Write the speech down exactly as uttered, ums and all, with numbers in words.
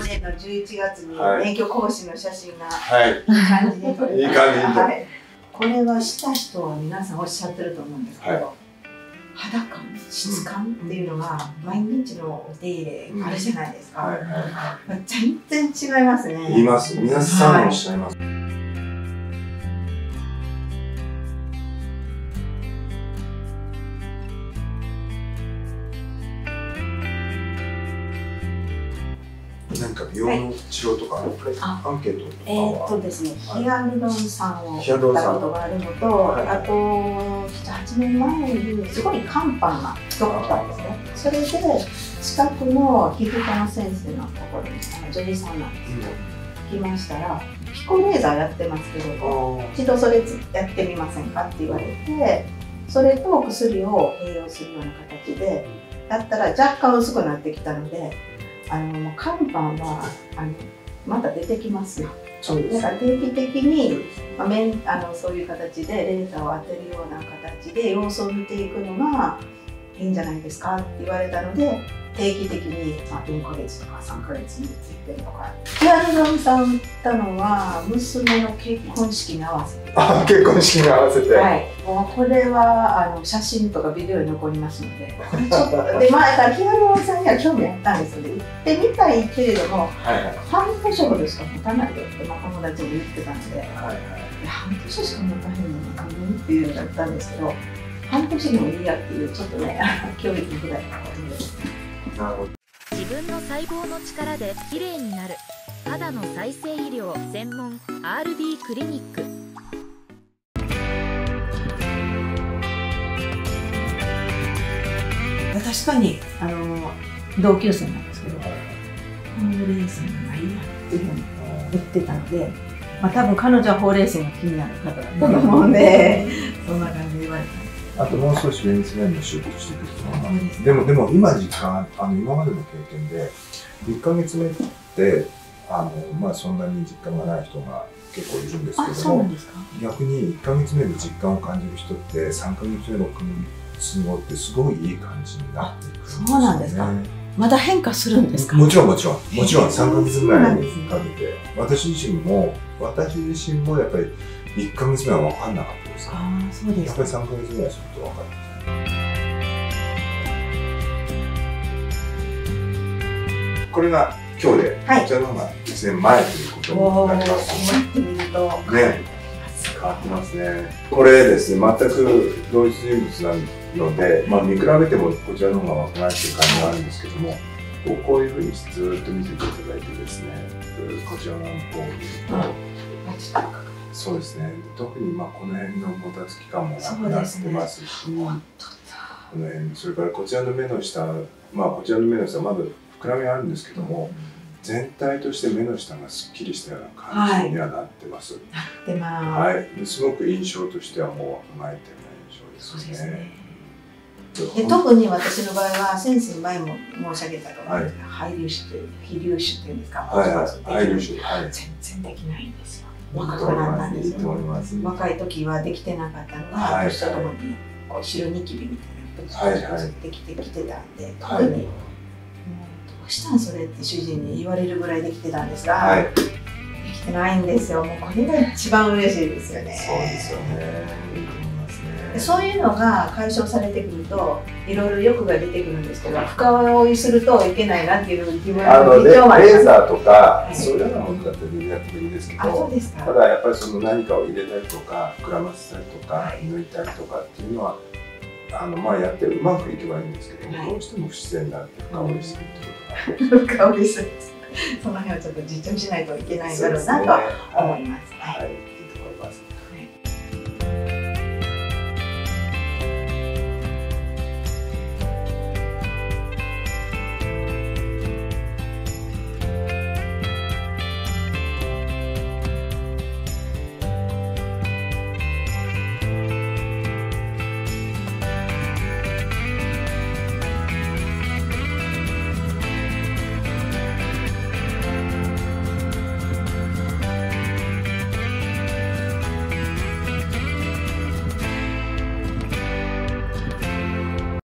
年のじゅういちがつにはい免許講師の写真がはいいい感じに撮れた。 いい感じに撮れたはい。これはした人は皆さんおっしゃってると思うんですけど、 はい肌感、質感っていうのが毎日のお手入れあるじゃないですか。 はいは全然違いますね。 い。言います。皆さんおっしゃいます。何か美容の治療とか、 あアンケートとかえーっとですね、ヒアルロン酸をヒアルロン酸打ったことがあるのと、 はいあとなな、はちねんまえにすごい肝斑がひどく来たんですね。それで近くの皮膚科の先生のところに、あの女医さんなんですけど、来ましたら、ピコレーザーやってますけど、一度それやってみませんかって言われて、それと薬を併用するような形でやったら若干薄くなってきたので、あの肝斑はあのまた出てきますよ。 そうです。 だから定期的に、まあ、面あのそういう形でレーザーを当てるような形で様子を見ていくのがいいんじゃないですかって言われたので、定期的に、まあ、よんかげつとかさんかげつにいっぺんとか。ヒアルロン酸打ったのは娘の結婚式に合わせて。 あ、結婚式に合わせて。 はい、もうこれはあの写真とかビデオに残りますので、ちょっとで前からヒアルロン酸には興味あったんですので、行ってみたいけれども、 はいはい。 半年ほどしか持たないよって、まあ、友達も言ってたので、 はいはい。 いや半年しか持たへんのに何っていうのだったんですけど、半年でもいいやっていうちょっとね興味深いことです。 なるほど。 自分の細胞の力できれいになる肌の再生医療専門 アールディー クリニック。 確かにあの同級生なんですけど、ほうれい線がないやっていうふうに言ってたので、まあ多分彼女はほうれい線が気になる方だと思うんでそんな感じで言われたんです。 あともう少しベニス面の手術していくと思います。でもでも今実感あの今までの経験でいっかげつめってあのまあそんなに実感がない人が結構いるんですけども、逆にいっかげつめの実感を感じる人ってさんかげつめの過ごってすごいいい感じになっていくんですよね。 そうなんですか。まだ変化するんですか。 もちろんもちろんもちろんさんかげつぐらいにかけて、私自身も私自身もやっぱりいっかげつめは分かんなかったですね。 ああ、そうですやっぱりさんかげつぐらいすると分かる。これが今日で、はい、こちらの方がいちねんまえということになります。 こうやって見るとね、変わってますね。これですね、全く同一人物なので、まあ、見比べてもこちらの方が若いっていう感じがあるんですけども、こういうふうにずっと見てていただいてですね、こちらの方を見ると、そうですね、特にまあこの辺のもたつき感もなくなってますし、この辺、それからこちらの目の下、まあこちらの目の下まだ膨らみあるんですけども、全体として目の下がすっきりしたような感じにはなってます。 なってます。 はい、すごく印象としてはもう若返ったような印象ですね。 で特に私の場合は先生に前も申し上げたと思うんですけど、肺粒子という非粒子っていうんですか、 肺粒子全然できないんですよ。若くなったんですよ。若い時はできてなかったのが年とともに後ろニキビみたいなのができてきてたんで、特にどうしたんそれって主人に言われるぐらいできてたんですが、できてないんですよ。もうこれが一番嬉しいですよね。 そうですよね。 そういうのが解消されてくると、いろいろ欲が出てくるんですけど、深追いするといけないなっていう自分の非常もあります。レーザーとか、そういうようなものだったら全然やってもいいんですけど、ただやっぱりその何かを入れたりとか、膨らませたりとか、抜いたりとかっていうのは、あのまあやってうまくいけばいいんですけど、どうしても不自然になって深追いするってことが。 深追いする。その辺はちょっと実証しないといけないんだろうなと思います。